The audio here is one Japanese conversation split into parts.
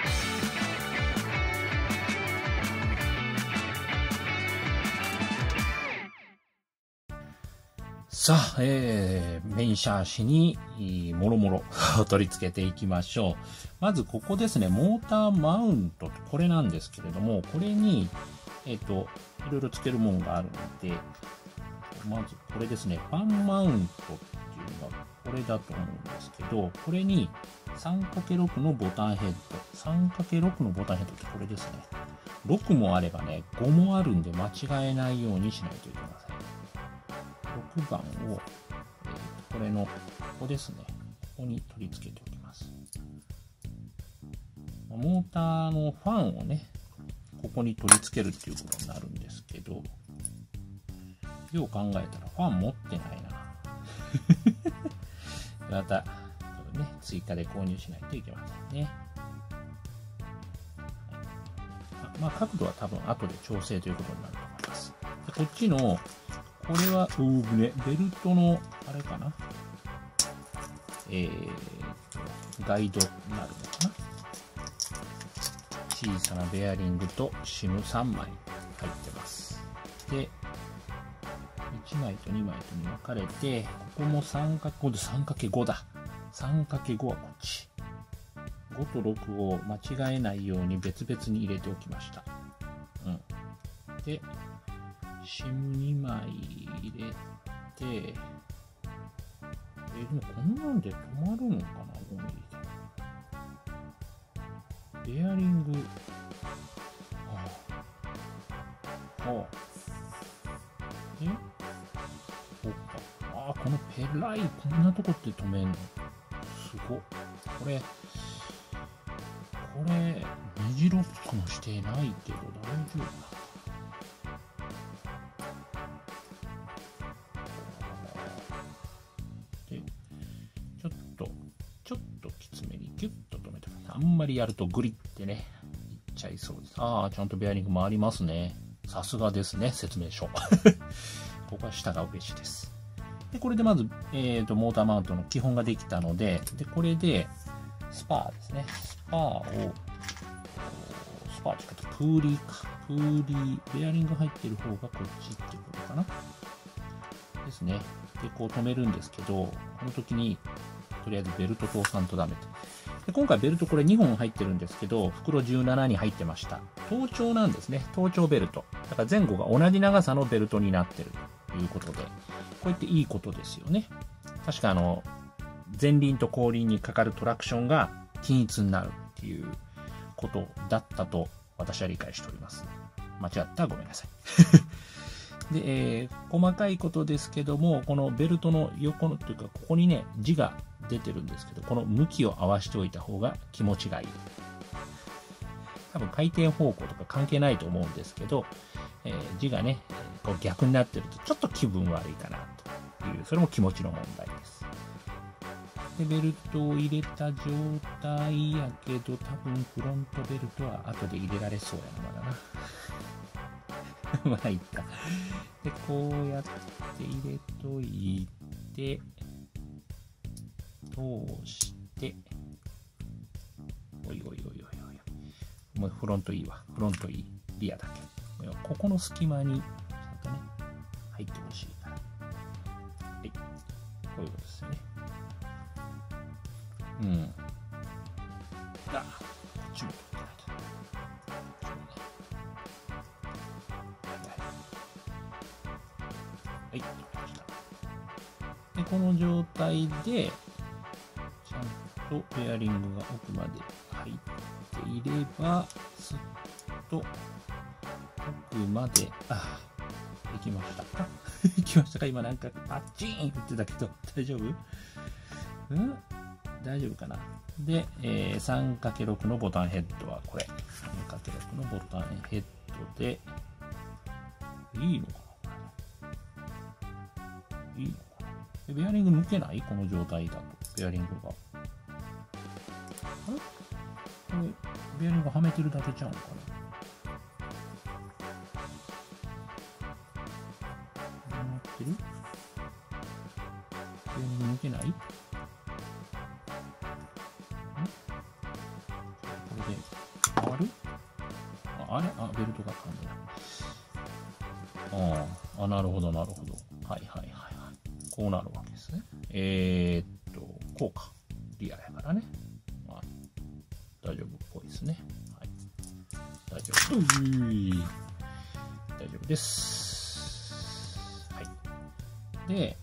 さあ、メインシャーシにもろもろ取り付けていきましょう。まずここですね、モーターマウント、これなんですけれども、これに、いろいろつけるものがあるので、まずこれですね、ファンマウントっていうのがこれだと思うんですけど、これに 3×6 のボタンヘッド、3×6 のボタンヘッドってこれですね。6もあればね、5もあるんで間違えないようにしないといけません。6番を、これの、ここですね。ここに取り付けておきます。モーターのファンをね、ここに取り付けるっていうことになるんですけど、よう考えたらファン持ってないな。また、ね、追加で購入しないといけませんね。まあ、角度は多分後で調整ということになると思います。でこっちの、これは、ベルトの、あれかなガイドになるのかな。小さなベアリングとシム3枚入ってます。で、1枚と2枚とに分かれて、ここも 3×5 で 3×5 だ。3×5 はこっち。5と6を間違えないように別々に入れておきました。で、シム2枚入れて、でもこんなんで止まるのかな、5ミリで。ベアリング、そうか。このペライ、こんなとこって止めんのすごっ。これ、ネジロックもしてないけど大丈夫かな。で、ちょっときつめにギュッと止めてます。あんまりやるとグリってね、いっちゃいそうです。ちゃんとベアリング回りますね。さすがですね、説明書。ここは下が嬉しいです。で、これでまず、モーターマウントの基本ができたので、これで、スパーですね。スパーって言うとプーリーか。プーリー、ベアリング入ってる方がこっちってことかな。ですね。で、こう止めるんですけど、この時に、とりあえずベルト通さんとダメで。で、今回ベルトこれ2本入ってるんですけど、袋17に入ってました。頭頂なんですね。頭頂ベルト。だから前後が同じ長さのベルトになってるということで、こうやっていいことですよね。確か前輪と後輪にかかるトラクションが均一になるっていうことだったと私は理解しております。間違ったらごめんなさい。で、細かいことですけども、このベルトの横のというか、ここにね、字が出てるんですけど、この向きを合わせておいた方が気持ちがいい。多分回転方向とか関係ないと思うんですけど、字がね、こう逆になってるとちょっと気分悪いかなという、それも気持ちの問題です。で、ベルトを入れた状態やけど、多分フロントベルトは後で入れられそうやな、まだな。まあいった。で、こうやって入れといて、通して、おい。もうフロントいいわ。フロントいい。リアだけ。ここの隙間に、ちゃんとね、入ってほしいから。はい。こういうことですよね。こっちも取ってないと。はい、取りました。で、この状態で、ちゃんとベアリングが奥まで入っていれば、スッと奥まで、できましたかできましたか。今なんかパッチーン言ってたけど、大丈夫？大丈夫かな。で、3×6 のボタンヘッドはこれ。3×6 のボタンヘッドで、いいのかないいのかな。ベアリング抜けない？この状態だと。ベアリングが。これ、ベアリングはめてるだけちゃうのかな。どうなってる？ベアリング抜けない？これでわる？あれベルトが噛んでない。なるほど、なるほど。はいはいはいはい。こうなるわけですね。こうか。リアやからね。大丈夫っぽいですね。はい。大丈夫。大丈夫です。はい。で、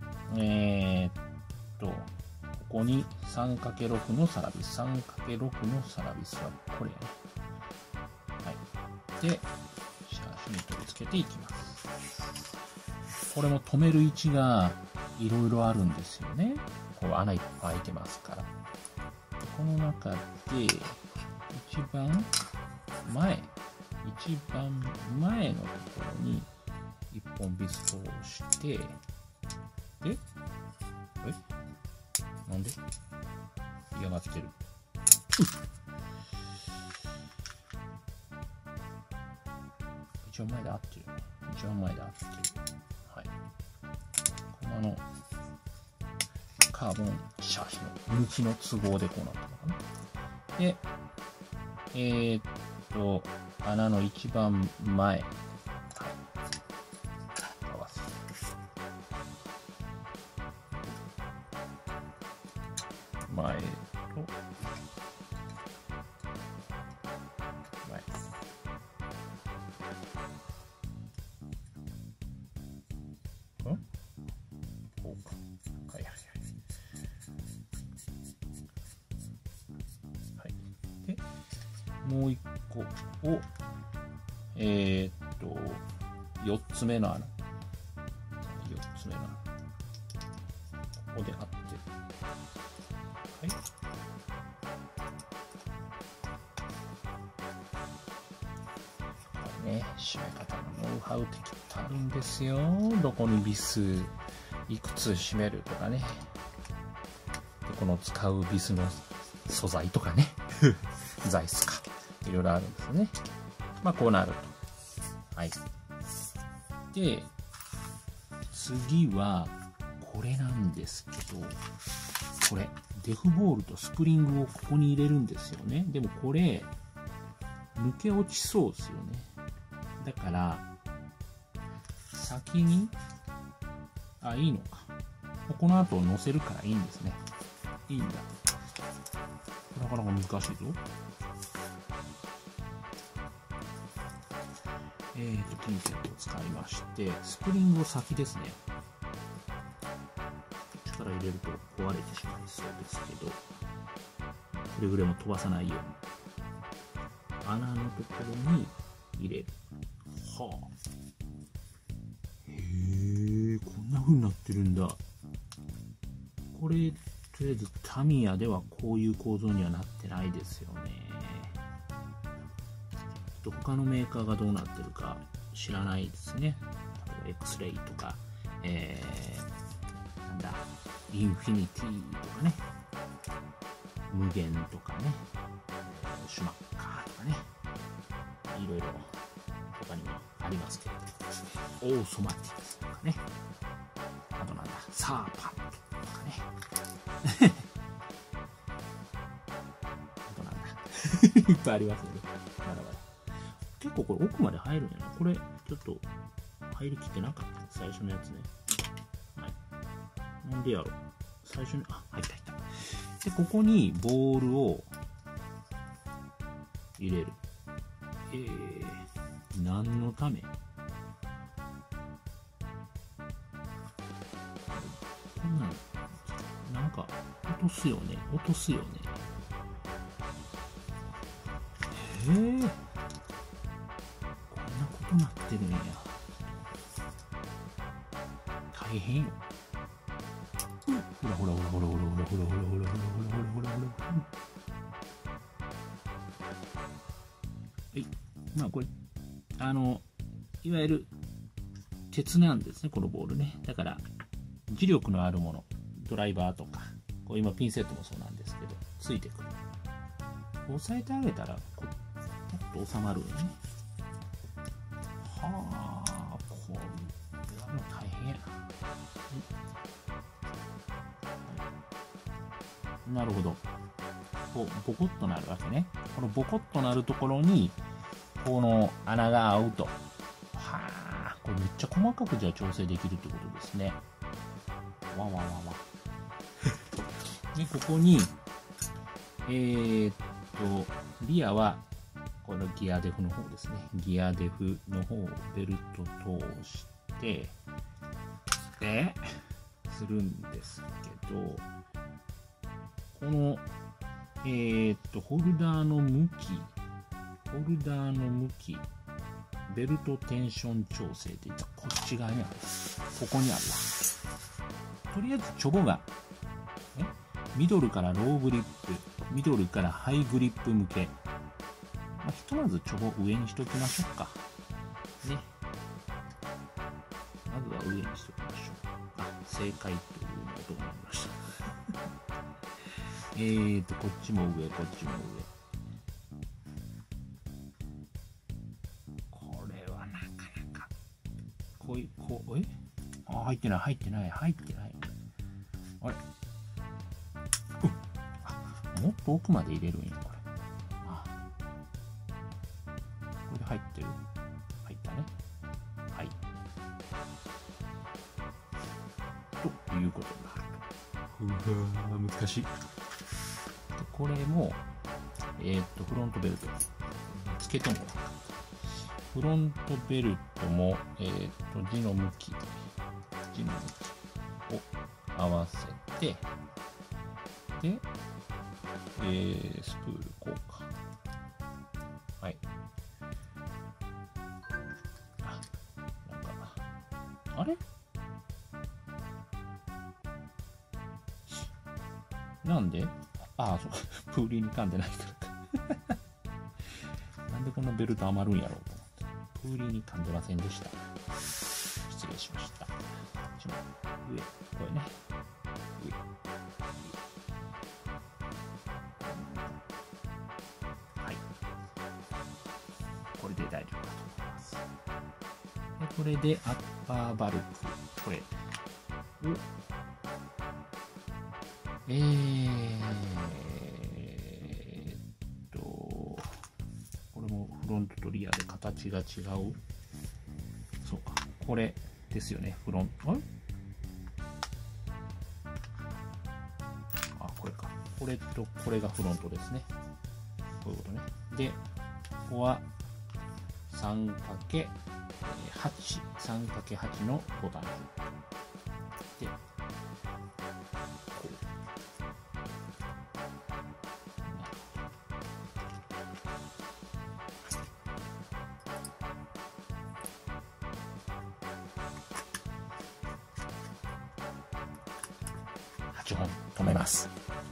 ここに 3×6 のサラビス。3×6 のサラビスはこれやね。はい。で、シャーシに取り付けていきます。これも止める位置がいろいろあるんですよね。こう穴いっぱい開いてますから。この中で、一番前のところに一本ビストをして、で、なんで嫌がってる。一応前で合ってる。一応前で合ってる。はい。このカーボンシャーシの向きの都合でこうなったのかな。で、穴の一番前、合わせる。前と前。こうか。はいはいはい。はい。で、もう一個を、4つ目の穴。4つ目の穴。ここで合ってる。はい。ね、締め方のノウハウ的ってあるんですよ。どこにビスいくつ締めるとかね。で、この使うビスの素材とかね。材質か。いろいろあるんですね。まあ、こうなると。はい。で、次は、これなんですけど、これ、デフボールとスプリングをここに入れるんですよね。でもこれ、抜け落ちそうですよね。だから、先に、いいのか。この後乗せるからいいんですね。いいんだ。なかなか難しいぞ。ピンセットを使いまして、スプリングを先ですね。力入れると壊れてしまいそうですけど、くれぐれも飛ばさないように。穴のところに入れる。はあ。へえ、こんな風になってるんだ。これ、とりあえずタミヤではこういう構造にはなってないですよね。他のメーカーがどうなってるか知らないですね。例えば X-Ray とか、なんだ、インフィニティとかね、無限とかね、シュマッカーとかね、いろいろ他にもありますけれど、オーソマティクスとかね、あとなんだ、サーパントとかね、あとなんだ、いっぱいありますよね。まだまだ。結構これ奥まで入るんやな。これちょっと入りきってなかった。最初のやつね。はい。なんでやろ。最初に、入った入った。で、ここにボールを入れる。何のため？こんなんか落とすよね。落とすよね。こんなことなってるんや。大変よ。ほらほらほらほらほらほらほらほらほらほらほらほらほら。はい。まあこれいわゆる鉄なんですね、このボールね。だから磁力のあるもの、ドライバーとか、こう今ピンセットもそうなんですけど、ついてくる。押さえてあげたらこうピタッと収まるよね。はあ、これはもう大変やな。なるほど。 こうボコッとなるわけね。このボコッとなるところにこの穴が合うと。はあ、これめっちゃ細かくじゃあ調整できるってことですね。わわわわ。でここにリアはこのギアデフの方ですね。ギアデフの方をベルト通してするんですけど、このホルダーの向き、ベルトテンション調整っていったらこっち側にある。ここにあるわ。とりあえずチョボがミドルからローグリップ、ミドルからハイグリップ向け、ひとまずチョボ上にしときましょうかね。まずは上にしときましょう。正解という音が鳴りましたこっちも上、こっちも上。これはなかなか入ってない。あれ、もっと奥まで入れるんや、これ。これで入ってる？入ったね。はい。ということになると。うわー、難しい。でこれも、フロントベルト。つけてもらう。フロントベルトも、字の向きを合わせて、で、スプールこうか。はい。あれなんでそうか。プーリーに噛んでないからか。なんでこんなベルト余るんやろうと思って。プーリーに噛んでませんでした。失礼しました。上、これね。上。はい。これで大丈夫だと思います。でこれでアッパーバルク、これをこれもフロントとリアで形が違う。そうか、これですよね。フロント、これか。これとこれがフロントですね。こういうことね。で、ここは 3×8 のボタンで、8本止めます。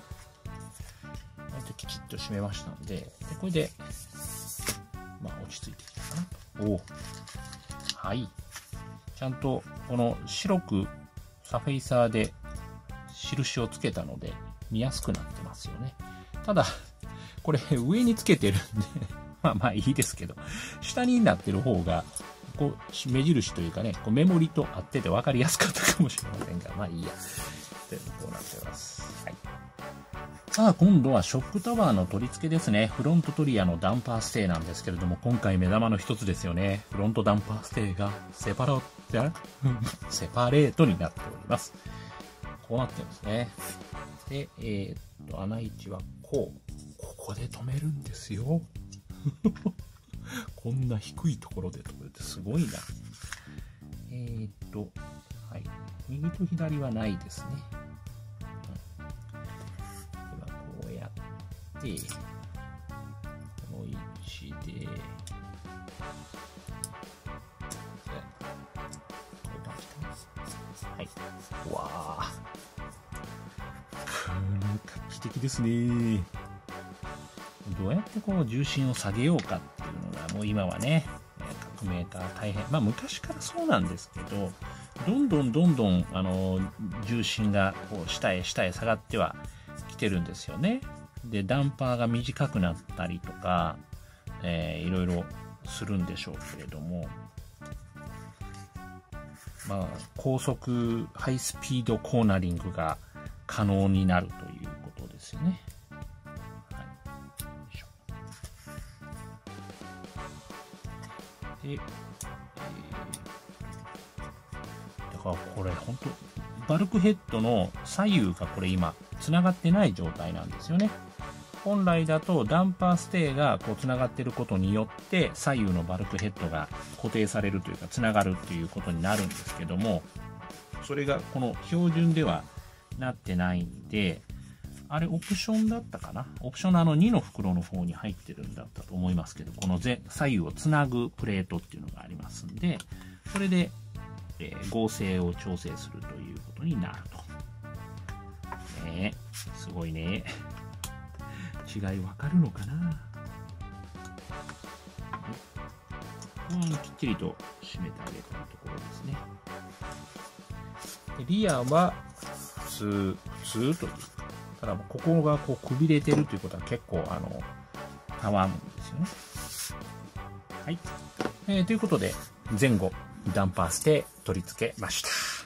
きちっと締めましたので、これで、落ち着いてきたかな。はい。ちゃんとこの白くサフェイサーで印をつけたので見やすくなってますよね。ただ、これ上につけてるんでまあいいですけど、下になってる方が、こう目印というかね、こうメモリと合ってて分かりやすかったかもしれませんが、まあいいや。こうなってます。はい。さあ今度はショックタワーの取り付けですね。フロントトリアのダンパーステーなんですけれども、今回目玉の一つですよね。フロントダンパーステーがセパレートになっております。こうなってますね。で、穴位置はここで止めるんですよ。こんな低いところで止めるってすごいな。はい。右と左はないですね。こうやって、この位置で、こういう感じかな。はい。わあ。画期的ですね。どうやってこう重心を下げようかっていうのがもう今はね、各メーカー大変。昔からそうなんですけど、どんどん重心がこう下へ下がってはきてるんですよね。で、ダンパーが短くなったりとか、いろいろするんでしょうけれども、高速ハイスピードコーナリングが可能になるということですよね。 で、だからこれ本当バルクヘッドの左右がこれ今つながってない状態なんですよね。本来だとダンパーステーがこうつながっていることによって左右のバルクヘッドが固定されるというかつながるっていうことになるんですけども、それがこの標準ではなってないんで、あれオプションだったかな、オプションの2の袋の方に入ってるんだったと思いますけど、この左右をつなぐプレートっていうのがありますんで、それで、合成を調整するということになると。ねえ、すごいね。違いわかるのかな。きっちりと締めてあげたいところですね。でリアは普通という。ただここがこうくびれてるということは結構たわむんですよね。はい。ということで前後ダンパーステ取り付けました。